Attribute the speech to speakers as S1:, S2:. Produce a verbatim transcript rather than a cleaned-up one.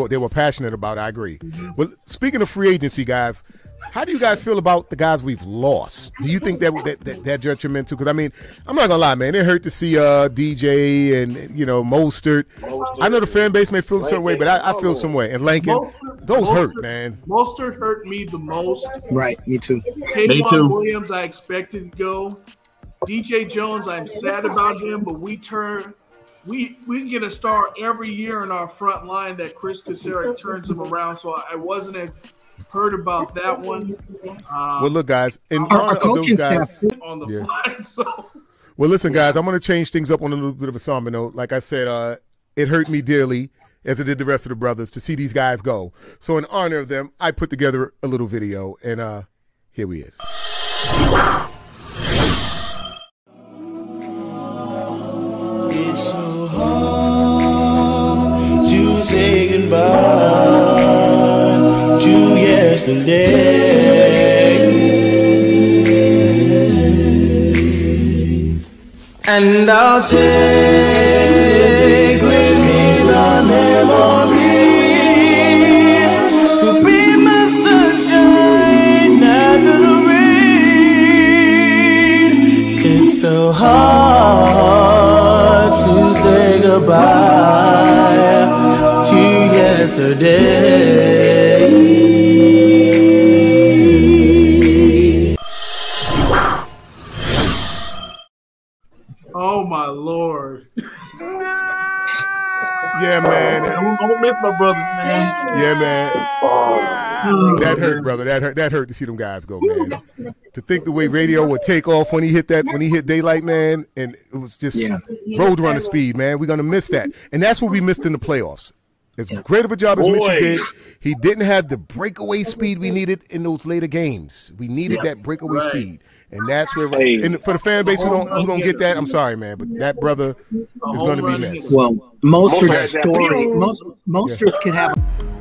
S1: were they were passionate about it. I agree. But speaking of free agency, guys, how do you guys feel about the guys we've lost? Do you think that that, that, that detrimental? Because, I mean, I'm not going to lie, man. It hurt to see uh, D J and, you know, Mostert. I know the fan base may feel a certain way, but I, I feel some way. And Lincoln, Mostert, those Mostert, hurt, man.
S2: Mostert hurt me the most.
S3: Right, me too.
S2: K'Waun Williams, I expected to go. D J Jones, I'm sad about him, but we turn we we get a star every year in our front line that Chris Kocurek turns him around. So I wasn't as hurt about that one. Um,
S1: well, look, guys, in honor of those guys
S2: on the
S1: yeah.
S2: fly. So
S1: well, listen, guys, I'm going to change things up on a little bit of a somber note. Like I said, uh, it hurt me dearly, as it did the rest of the brothers, to see these guys go. So in honor of them, I put together a little video, and uh, here we is.
S4: It's so hard to say goodbye to yesterday, and I'll take with me the memories to be my sunshine after the rain. It's so hard to say goodbye to yesterday.
S2: oh my Lord.
S1: Yeah, man.
S5: Don't miss my brothers, man.
S1: Yeah, man. That hurt, brother. That hurt. That hurt to see them guys go, man. To think the way Radio would take off when he hit that, when he hit Daylight, man, and it was just yeah. road runner speed, man. We're gonna miss that, and that's what we missed in the playoffs. As great of a job as Mitchell did, he didn't have the breakaway speed we needed in those later games. We needed that breakaway right. speed, and that's where. Hey. And for the fan base who don't who don't get that, I'm sorry, man, but that brother is going to be missed.
S3: Well, Mostert's story, most Mostert could have.